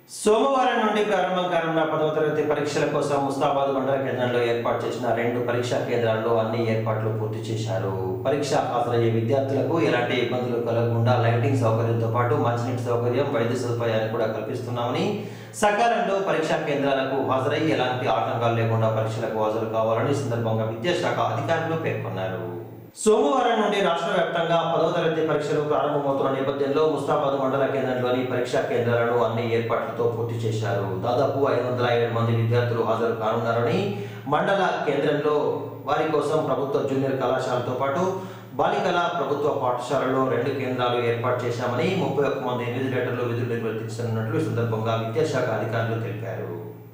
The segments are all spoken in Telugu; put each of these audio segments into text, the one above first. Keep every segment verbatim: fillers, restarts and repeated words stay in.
సోమవారం నుండి ప్రారంభం కానున్న పదవ తరగతి పరీక్షల కోసం ముస్తాబాద్ మండల కేంద్రంలో ఏర్పాటు చేసిన రెండు పరీక్షా కేంద్రాల్లో అన్ని ఏర్పాట్లు పూర్తి చేశారు. పరీక్ష హాజరయ్యే విద్యార్థులకు ఎలాంటి ఇబ్బందులు కలగకుండా లైటింగ్ సౌకర్యంతో పాటు మంచినీటి సౌకర్యం, వైద్య సదుపాయాన్ని కూడా కల్పిస్తున్నామని, సకాలంలో పరీక్షా కేంద్రాలకు హాజరై ఎలాంటి ఆటంకాలు లేకుండా పరీక్షలకు హాజరు కావాలని సందర్భంగా విద్యాశాఖ అధికారులు పేర్కొన్నారు. సోమవారం నుండి రాష్ట్ర వ్యాప్తంగా పదవ తరగతి పరీక్షలు ప్రారంభమవుతున్న నేపథ్యంలో ముస్తాబాద్ మండల కేంద్రంలోని పరీక్షా కేంద్రాలను అన్ని ఏర్పాట్లతో పూర్తి చేశారు. దాదాపు ఐదు వందల ఏడు మంది విద్యార్థులు హాజరు కానున్నారని, మండల కేంద్రంలో వారి కోసం ప్రభుత్వ జూనియర్ కళాశాలతో పాటు బాలికల ప్రభుత్వ పాఠశాలలో రెండు కేంద్రాలు ఏర్పాటు చేశామని, ముప్పై ఒక్క మంది ఇన్విజిలేటర్లు విధులు నిర్వర్తిస్తున్నట్లు ఈ సందర్భంగా విద్యాశాఖ అధికారులు తెలిపారు.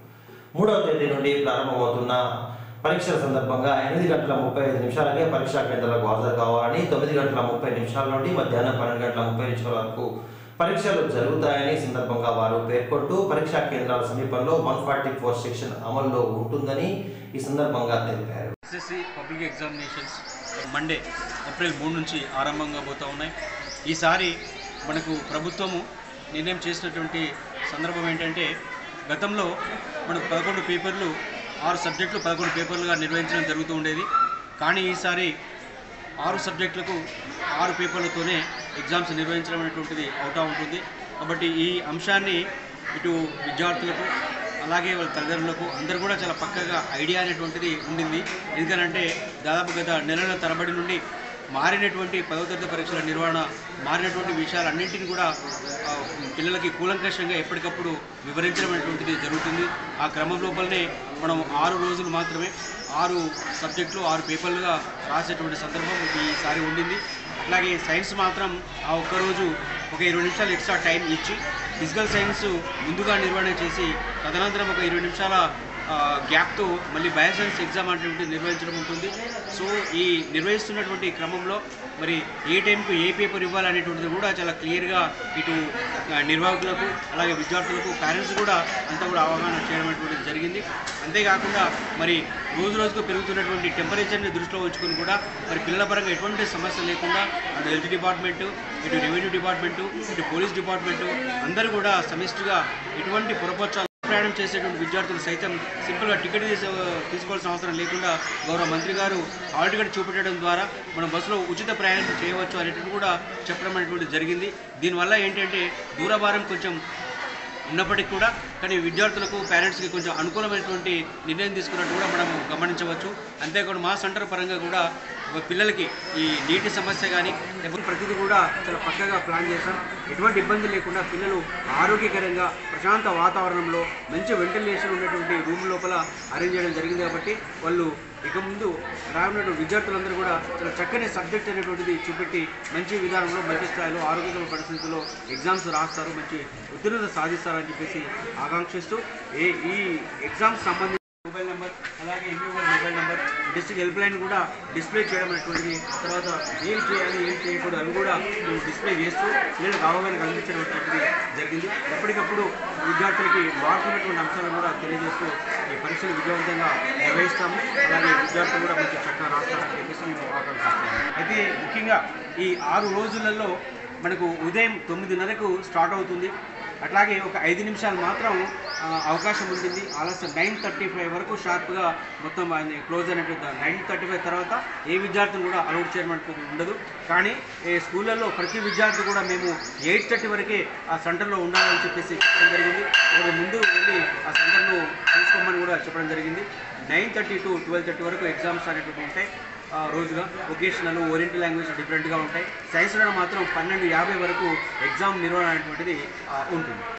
మూడవ తేదీ నుండి ప్రారంభమవుతున్న పరీక్షల సందర్భంగా ఎనిమిది గంటల ముప్పై ఐదు నిమిషాలకే పరీక్షా కేంద్రాలకు హాజరు కావాలని, తొమ్మిది గంటల ముప్పై నిమిషాల నుండి మధ్యాహ్నం పన్నెండు గంటల ముప్పై నిమిషాల వరకు పరీక్షలు జరుగుతాయని సందర్భంగా వారు పేర్కొంటూ, పరీక్షా కేంద్రాల సమీపంలో వన్ ఫార్టీ ఫోర్ సెక్షన్ అమల్లో ఉంటుందని ఈ సందర్భంగా తెలిపారు. SSC public examinations Monday April మూడు నుంచి ఆరంభంగా పోతూ ఉన్నాయి. ఈసారి మనకు ప్రభుత్వము నిర్ణయం చేసినటువంటి సందర్భం ఏంటంటే, గతంలో మనకు పదకొండు పేపర్లు ఆరు సబ్జెక్టులు పదకొండు పేపర్లుగా నిర్వహించడం జరుగుతూ ఉండేది. కానీ ఈసారి ఆరు సబ్జెక్టులకు ఆరు పేపర్లతోనే ఎగ్జామ్స్ నిర్వహించడం అనేటువంటిది అవుతూ ఉంటుంది. కాబట్టి ఈ అంశాన్ని ఇటు విద్యార్థులకు అలాగే వాళ్ళ తల్లిదండ్రులకు అందరూ కూడా చాలా పక్కగా ఐడియా అనేటువంటిది ఉండింది. ఎందుకంటే దాదాపు గత నెలల తరబడి నుండి మారినటువంటి పదవ తరగతి పరీక్షల నిర్వహణ, మారినటువంటి విషయాలన్నింటినీ కూడా పిల్లలకి కూలంకషంగా ఎప్పటికప్పుడు వివరించడం అనేటువంటిది జరుగుతుంది. ఆ క్రమం లోపలనే మనం ఆరు రోజులు మాత్రమే ఆరు సబ్జెక్టులు ఆరు పేపర్లుగా రాసేటువంటి సందర్భం ఈసారి ఉండింది. అలాగే సైన్స్ మాత్రం ఆ ఒక్కరోజు ఒక ఇరవై నిమిషాలు ఎక్స్ట్రా టైం ఇచ్చి ఫిజికల్ సైన్స్ ముందుగా నిర్వహణ చేసి, తదనంతరం ఒక ఇరవై నిమిషాల గ్యాప్తో మళ్ళీ బయోసైన్స్ ఎగ్జామ్ అనేటువంటి నిర్వహించడం ఉంటుంది. సో ఈ నిర్వహిస్తున్నటువంటి క్రమంలో మరి ఏ టైంకు ఏ పేపర్ ఇవ్వాలనేటువంటిది కూడా చాలా క్లియర్గా ఇటు నిర్వాహకులకు అలాగే విద్యార్థులకు పేరెంట్స్ కూడా అంతా కూడా అవగాహన చేయడం అనేటువంటిది జరిగింది. అంతేకాకుండా మరి రోజు రోజుకు పెరుగుతున్నటువంటి టెంపరేచర్ని దృష్టిలో ఉంచుకొని కూడా మరి పిల్లల పరంగా ఎటువంటి సమస్య లేకుండా అటు హెల్త్ డిపార్ట్మెంటు, ఇటు రెవెన్యూ డిపార్ట్మెంటు, ఇటు పోలీస్ డిపార్ట్మెంటు అందరూ కూడా సమిష్టిగా ఎటువంటి పొరపచ్చాలు ప్రయాణం చేసేటువంటి విద్యార్థులు సైతం సింపుల్గా టికెట్ తీసు తీసుకోవాల్సిన అవసరం లేకుండా గౌరవ మంత్రి గారు హాల్ టికెట్ చూపెట్టడం ద్వారా మనం బస్సులో ఉచిత ప్రయాణం చేయవచ్చు అనేటువంటి కూడా చెప్పడం అనేటువంటి జరిగింది. దీనివల్ల ఏంటంటే దూరభారం కొంచెం ఉన్నప్పటికీ కూడా కానీ విద్యార్థులకు పేరెంట్స్కి కొంచెం అనుకూలమైనటువంటి నిర్ణయం తీసుకున్నట్టు కూడా మనం గమనించవచ్చు. అంతేకాకుండా మా సెంటర్ పరంగా కూడా పిల్లలకి ఈ నీటి సమస్య కానీ ప్రతిదీ కూడా చాలా పక్కగా ప్లాన్ చేశాం. ఎటువంటి ఇబ్బంది లేకుండా పిల్లలు ఆరోగ్యకరంగా ప్రశాంత వాతావరణంలో మంచి వెంటిలేషన్ ఉన్నటువంటి రూమ్ లోపల అరేంజ్ చేయడం జరిగింది. కాబట్టి వాళ్ళు ఇక ముందు రానున్నటువంటి విద్యార్థులందరూ కూడా చాలా చక్కని సబ్జెక్ట్ అనేటువంటిది చూపెట్టి మంచి విధానంలో మంచి స్థాయిలో ఆరోగ్యకర పరిస్థితుల్లో ఎగ్జామ్స్ రాస్తారు, మంచి ఉత్తీర్ణత సాధిస్తారని చెప్పేసి ఆకాంక్షిస్తూ ఏ ఈ ఎగ్జామ్స్ సంబంధించి మొబైల్ నెంబర్ అలాగే MPO mobile number district helpline కూడా డిస్ప్లే చేయడం అనేటువంటిది, తర్వాత ఏం చేయాలి ఏం చేయకూడదు అవి కూడా మేము డిస్ప్లే చేస్తూ పిల్లలకు అవగాహన కల్పించడం అనేటువంటిది జరిగింది. ఎప్పటికప్పుడు విద్యార్థులకి మారుతున్నటువంటి అంశాలను కూడా తెలియజేస్తూ ఈ పరీక్షలు విజయవంతంగా నిర్వహిస్తాము. అలాగే విద్యార్థులు కూడా మంచి చక్కగా రాస్తారని చెప్పేసి మేము ఆకాంక్షిస్తాము. అయితే ముఖ్యంగా ఈ ఆరు రోజులలో మనకు ఉదయం తొమ్మిదిన్నరకు స్టార్ట్ అవుతుంది. అట్లాగే ఒక ఐదు నిమిషాలు మాత్రం అవకాశం ఉంటుంది. ఆలస్యం నైన్ థర్టీ ఫైవ్ వరకు షార్ప్గా మొత్తం ఆయన క్లోజ్ అయినట్టు. నైన్ థర్టీ ఫైవ్ తర్వాత ఏ విద్యార్థిని కూడా అలౌట్ చేయడం ఉండదు. కానీ స్కూళ్ళల్లో ప్రతి విద్యార్థి కూడా మేము ఎయిట్ థర్టీ వరకే ఆ సెంటర్లో ఉండాలని చెప్పేసి చెప్పడం జరిగింది. ఒక ముందు వెళ్ళి ఆ సెంటర్ను తీసుకోమని కూడా చెప్పడం జరిగింది. Nine thirty to twelve thirty వరకు ఎగ్జామ్స్ అనేటువంటి ఉంటాయి రోజుగా. వొకేషనల్, ఓరియంటల్ లాంగ్వేజ్ డిఫరెంట్గా ఉంటాయి. సైన్స్లో మాత్రం పన్నెండు యాభై వరకు ఎగ్జామ్ నిర్వహణ అనేటువంటిది ఉంటుంది.